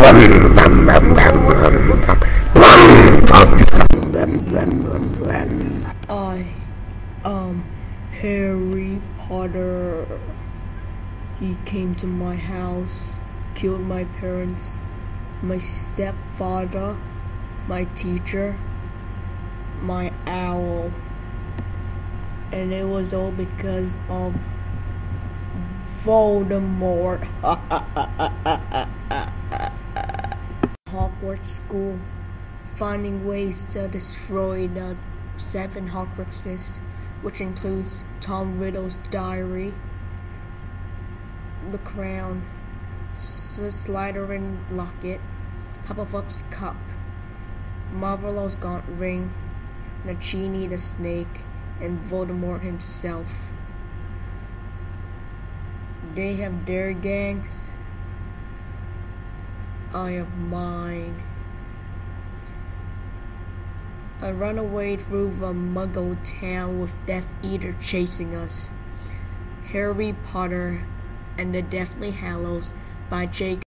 I am Harry Potter. He came to my house, killed my parents, my stepfather, my teacher, my owl. And it was all because of Voldemort. Hogwarts School, finding ways to destroy the 7 Horcruxes, which includes Tom Riddle's diary, the crown, the Slytherin locket, Hufflepuff's cup, Marvellous gaunt ring, Nagini the snake, and Voldemort himself. They have their gangs, I have mine. I run away through a Muggle town with Death Eater chasing us. Harry Potter and the Deathly Hallows by J.